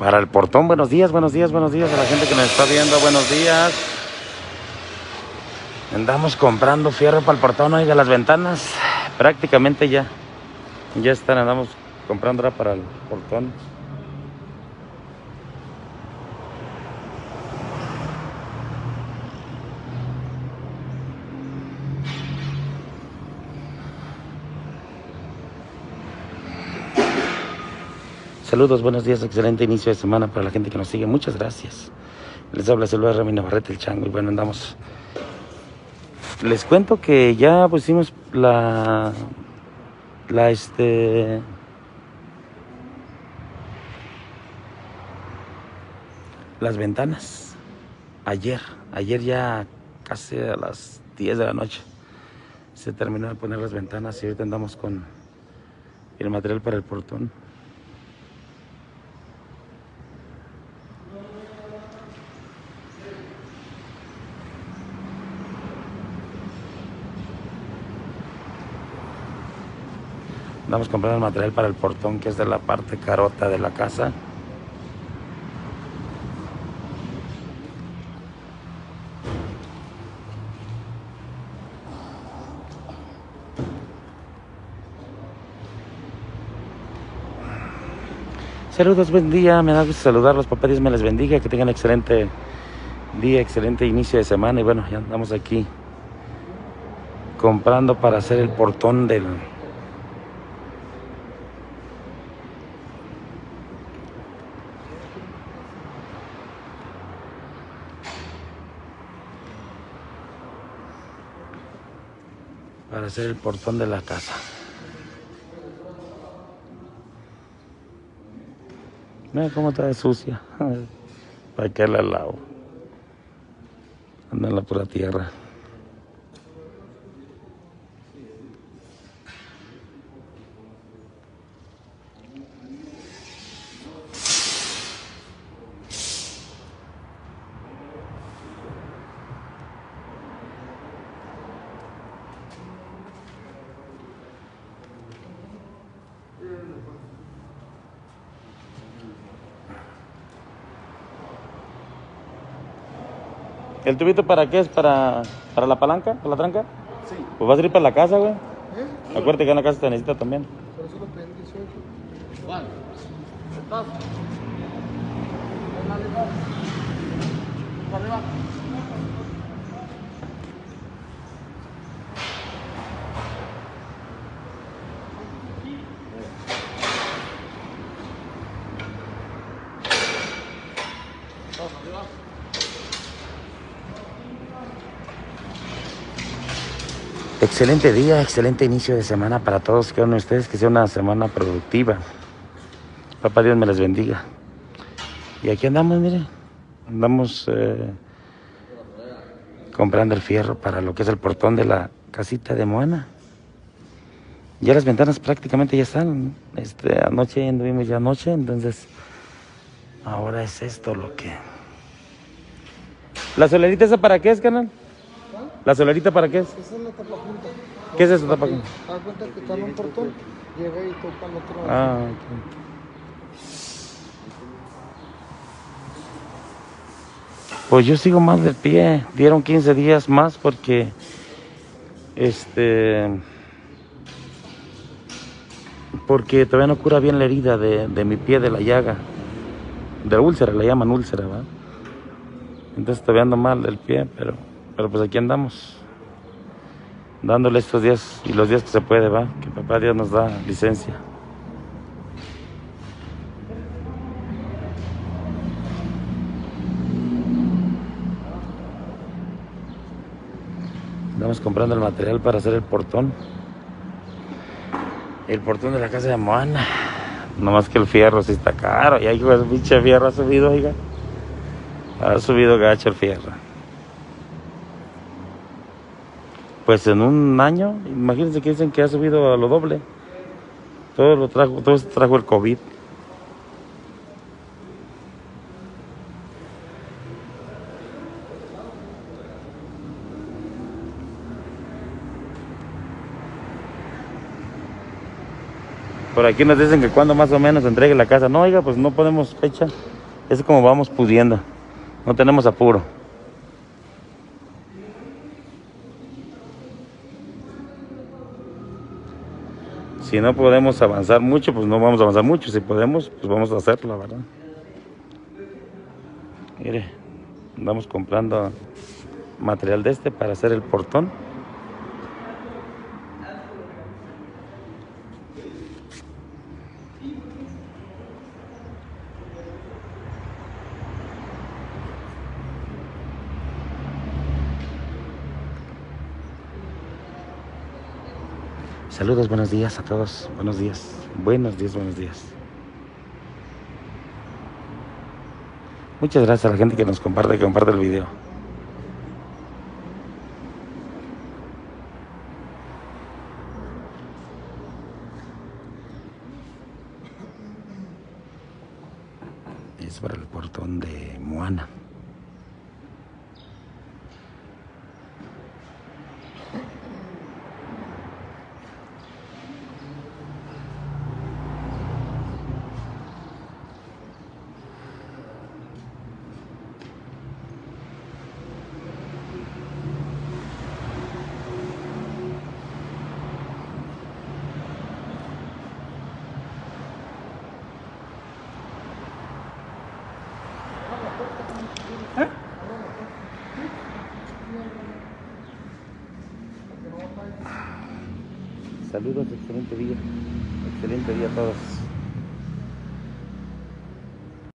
Para el portón, buenos días, buenos días, buenos días a la gente que nos está viendo, buenos días. Andamos comprando fierro para el portón, oiga, las ventanas prácticamente ya están, andamos comprando ahora para el portón. Saludos, buenos días, excelente inicio de semana para la gente que nos sigue, muchas gracias. Les habla Silvia Ramírez Navarrete, el Chango, y bueno, andamos. Les cuento que ya pusimos las ventanas. Ayer ya casi a las 10 de la noche se terminó de poner las ventanas y ahorita andamos con el material para el portón. Andamos comprando el material para el portón, que es de la parte carota de la casa. Saludos, buen día, me da gusto saludarlos, papá Dios me les bendiga, que tengan excelente día, excelente inicio de semana. Y bueno, ya andamos aquí comprando para hacer el portón de la casa. Mira cómo está de sucia. ¿Para qué la lavo? Anda en la pura tierra. ¿El tubito para qué es? ¿Para la palanca? ¿Para la tranca? Sí. Pues va a salir para la casa, güey. Acuérdate ¿Eh? que en la casa se necesita también. Por eso lo pedí 18. Vale. ¿Estás? Ven arriba. Para arriba. Excelente día, excelente inicio de semana para todos, que hagan ustedes, que sea una semana productiva. Papá Dios me les bendiga. Y aquí andamos, mire, andamos comprando el fierro para lo que es el portón de la casita de Moana. Ya las ventanas prácticamente ya están. Anoche anduvimos ya anoche, entonces ahora es esto lo que... ¿La solerita esa para qué es, canal? ¿La solerita para qué es? Esa es la tapapunta. ¿Qué es eso, tapapunta? Haz cuenta que está en un portón, llega y toca al otro lado. Ah, ok. Pues yo sigo más del pie. Dieron 15 días más porque porque todavía no cura bien la herida de mi pie, de la llaga, de la úlcera, le llaman úlcera, ¿verdad? Entonces todavía ando mal del pie, pero pues aquí andamos, dándole estos días y los días que se puede, ¿va? Que papá Dios nos da licencia. Estamos comprando el material para hacer el portón. El portón de la casa de Moana. Nomás que el fierro sí está caro. Y ahí el pinche fierro ha subido, oiga. Ha subido gacho el fierro. Pues en un año, imagínense que dicen que ha subido a lo doble. Todo esto trajo el COVID. Por aquí nos dicen que cuando más o menos entregue la casa. No, oiga, pues no ponemos fecha. Es como vamos pudiendo. No tenemos apuro. Si no podemos avanzar mucho, pues no vamos a avanzar mucho. Si podemos, pues vamos a hacerlo, la verdad. Mire, andamos comprando material de este para hacer el portón. Saludos, buenos días a todos. Buenos días. Buenos días, buenos días. Muchas gracias a la gente que nos comparte, que comparte el video. Es para el portón de Moana. Saludos, excelente día. Excelente día a todos.